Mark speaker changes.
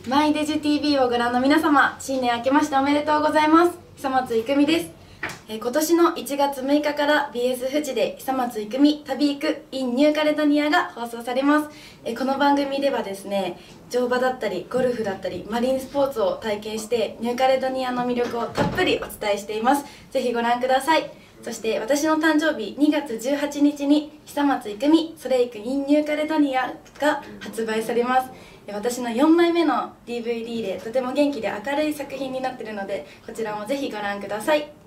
Speaker 1: マイデジ TV をご覧の皆様、新年明けましておめでとうございます。久松郁美です。今年の1月6日から BS 富士で久松郁美旅行く in ニューカレドニアが放送されます。この番組ではですね、乗馬だったりゴルフだったりマリンスポーツを体験してニューカレドニアの魅力をたっぷりお伝えしています。ぜひご覧ください。そして私の誕生日2月18日に久松郁美それいく in ニューカレドニアが発売されます。私の4枚目の DVD でとても元気で明るい作品になっているので、こちらもぜひご覧ください。